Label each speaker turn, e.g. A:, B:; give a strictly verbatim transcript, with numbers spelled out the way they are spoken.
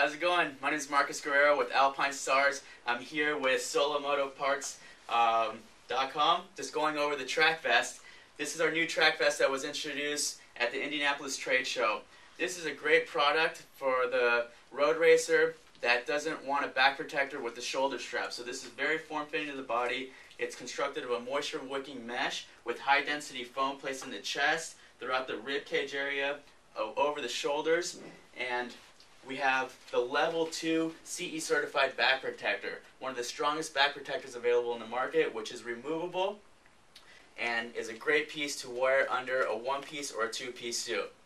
A: How's it going? My name is Marcus Guerrero with Alpine Stars. I'm here with Solo Moto Parts dot com, um, just going over the track vest. This is our new track vest that was introduced at the Indianapolis Trade Show. This is a great product for the road racer that doesn't want a back protector with the shoulder strap. So this is very form-fitting to the body. It's constructed of a moisture-wicking mesh with high-density foam placed in the chest, throughout the rib cage area, over the shoulders, and we have the level two C E certified back protector, one of the strongest back protectors available in the market, which is removable and is a great piece to wear under a one-piece or a two-piece suit.